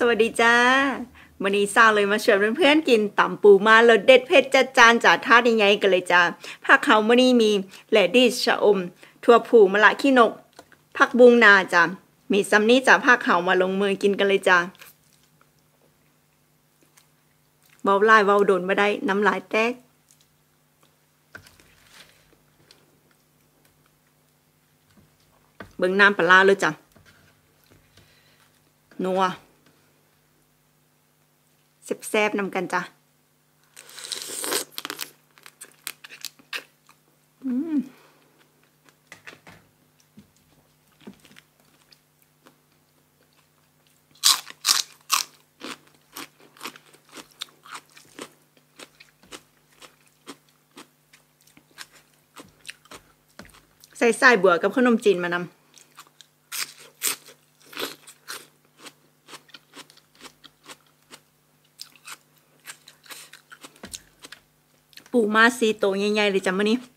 วัสดีจ้าวันนี้ซาเลยมาชวนเพื่อนๆกินตำปูมารสเด็ดเผ็ดจัดจานจากท่าใหญ่ๆกันเลยจ้าผักเขาวันนี้มีแลดิชชะอมถั่วผูมะละขี้นกผักบุ้งนาจ้ามีซัมนี้จ้าผักเขามาลงมือกินกันเลยจ้าเบาลายเบาโดนมาได้น้ำลายแตกเบิ่งน้ำปลาเลยจ้ะนัวแซ่บๆนำกันจ้ะใส่ไส้บัวกับขนมจีนมานำปูมาซีโตใหญ่ๆเลยจ้ะมื้อนี้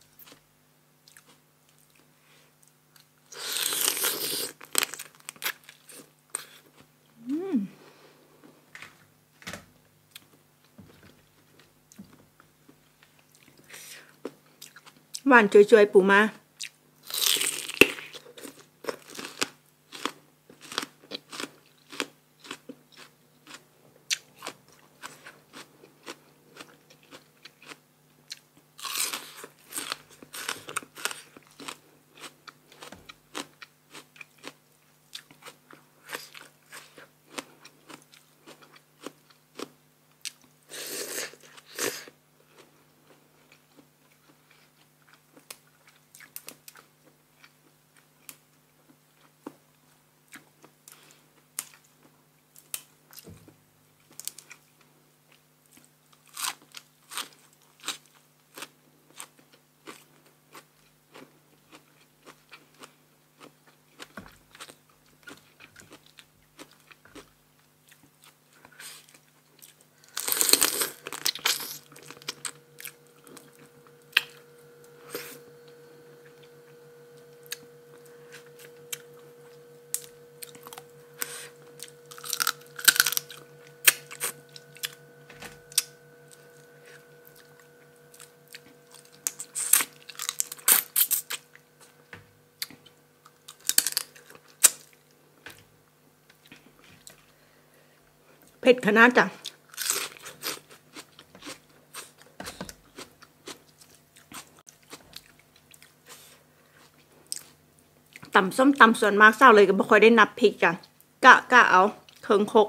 หวานจ่วยๆปูมาเผ็ดขนาดจ้ะตำส้มตำส่วนมากเศร้าเลยก็ไม่ค่อยได้นับพริกจ้ะกะเอาเคิงคก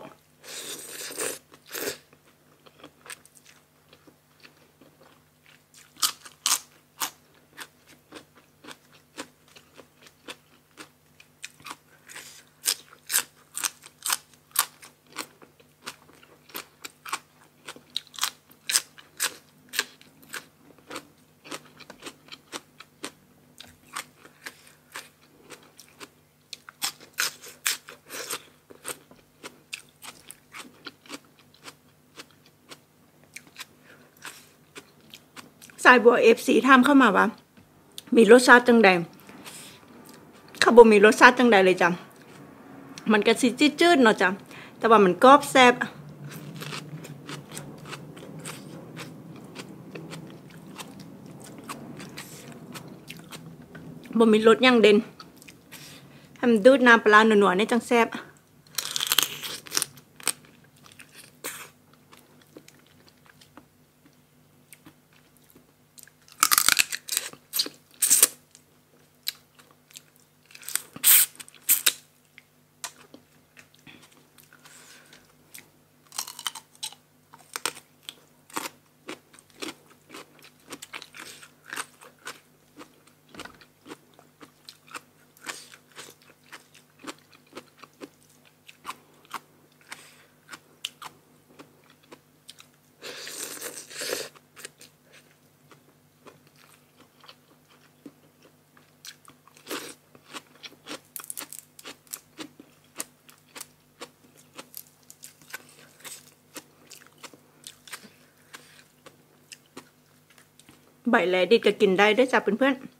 สายบัวFCถามเข้ามาว่ามีรสชาติจังใดข้าวบ่มีรสชาติจังใดเลยจ้ะมันก็สิจืดๆเนาะจ้ะแต่ว่ามันกรอบแซ่บบ่มีรสอย่างเด่นทำดูดน้ำปลาหนัวๆในจังแซ่บใบแลดิก็กินได้ด้วยจ้ะเพื่อนๆ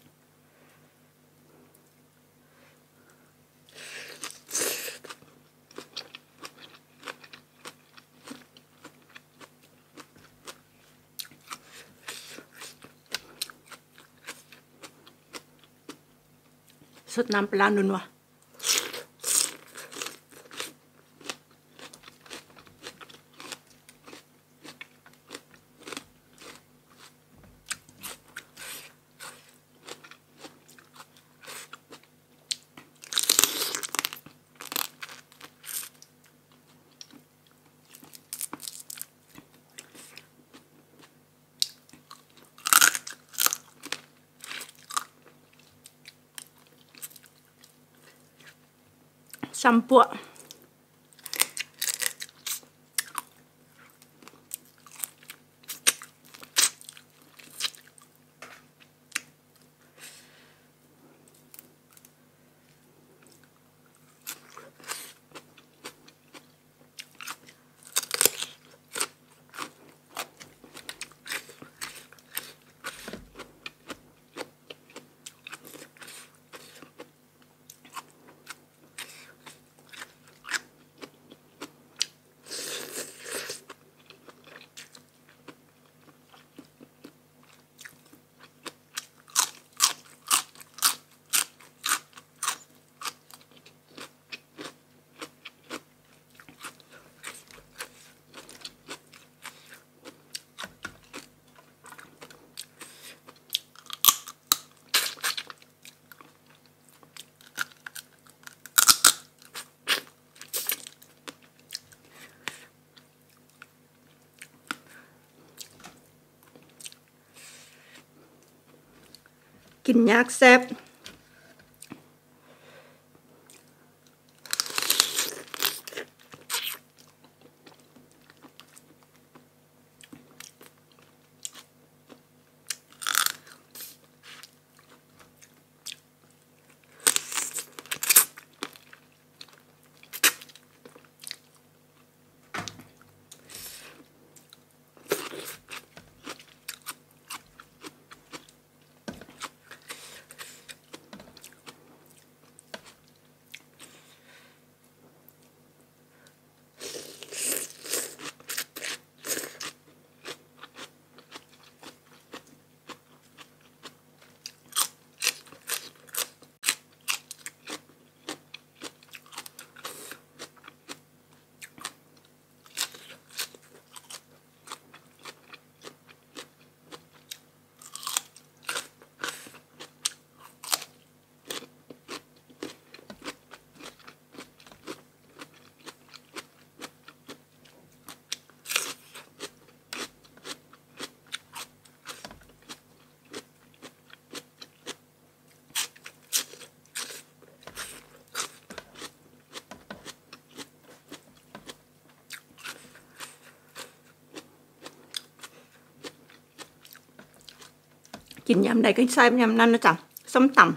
บสดน้ำปลานัวซัมปัวกินยากแซ่บกินยำใดก็ใส่ยำนั้นนะจ๊ะส้มตำ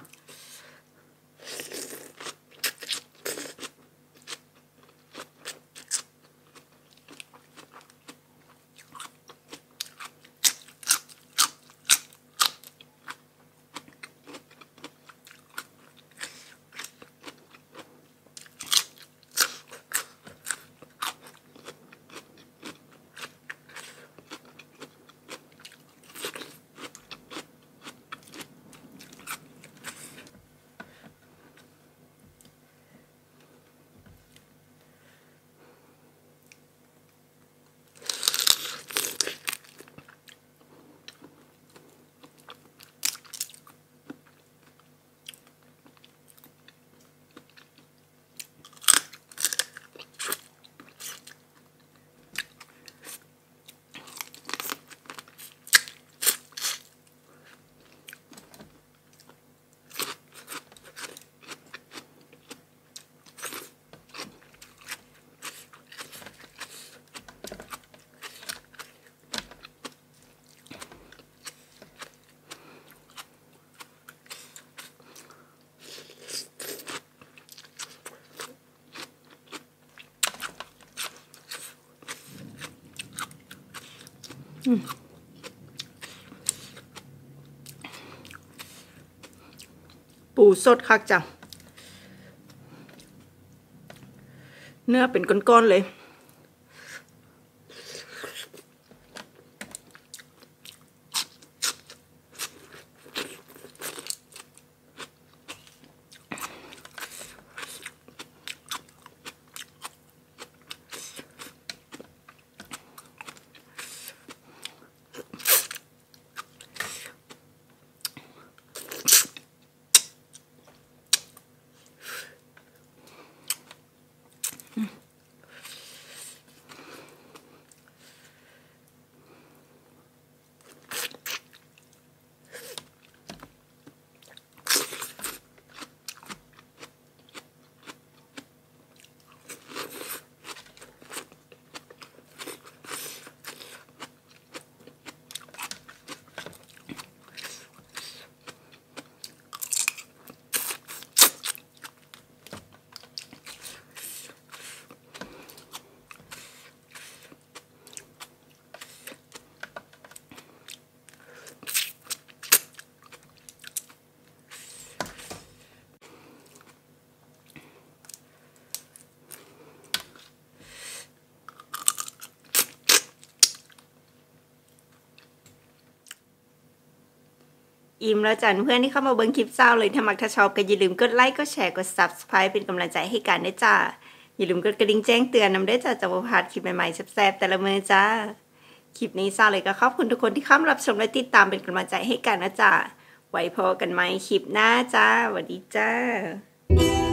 ปูสดคักจ้ะเนื้อเป็นก้อนๆเลยอิ่มแล้วจ้ะเพื่อนที่เข้ามาเบิ่งคลิปเศร้าเลยถ้ามักถ้าชอบก็อย่าลืมกดไลค์กดแชร์กด Subscribe เป็นกำลังใจให้กันด้วยจ้าอย่าลืมกดกระดิ่งแจ้งเตือนนำด้วยจ้าจะบ่พลาดคลิปใหม่ๆแซ่บๆแต่ละมื้อจ้าคลิปนี้เศร้าเลยก็ขอบคุณทุกคนที่เข้ามารับชมและติดตามเป็นกำลังใจให้กันนะจ้าไว้พอกันใหม่คลิปหน้าจ้าสวัสดีจ้า